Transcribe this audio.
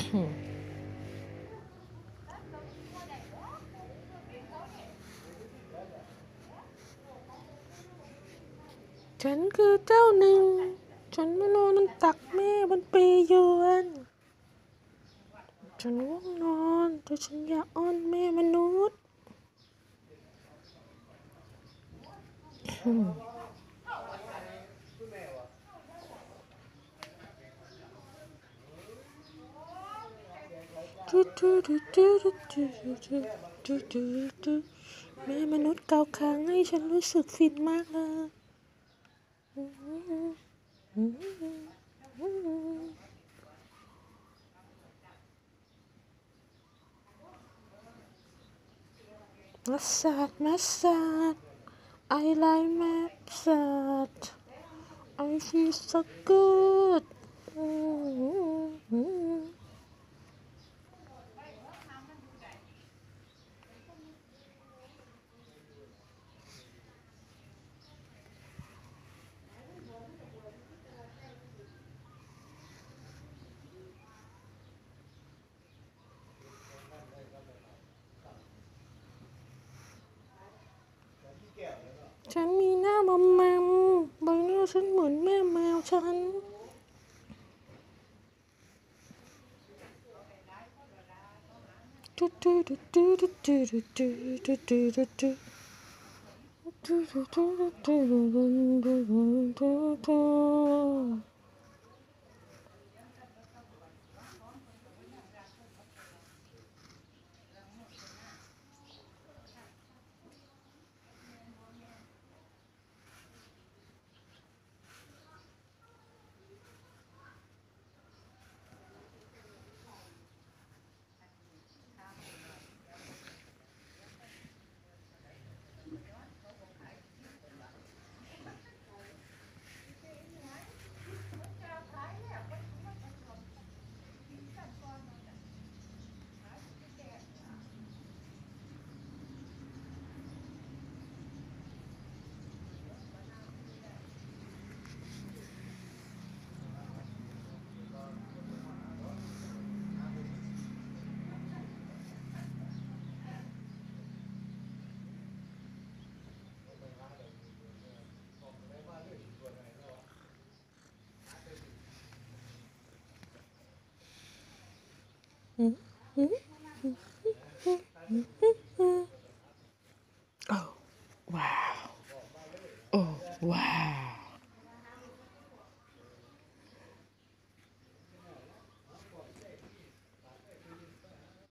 ฉันคือเจ้าหนึ่งฉันมานอนตักแม่บนเปลยวนฉันง่วงนอนแต่ฉันอยากอ้อนแม่มนุษย์แม่มนุษย์เกาคางให้ฉันรู้สึกฟินมากเลยมัสซาดมัสซาด I like massage I feel so good ฉันมีหน้ามอมแมมใบหน้าฉันเหมือนแม่แมวฉันโอ้ว้าวโอ้ว้าว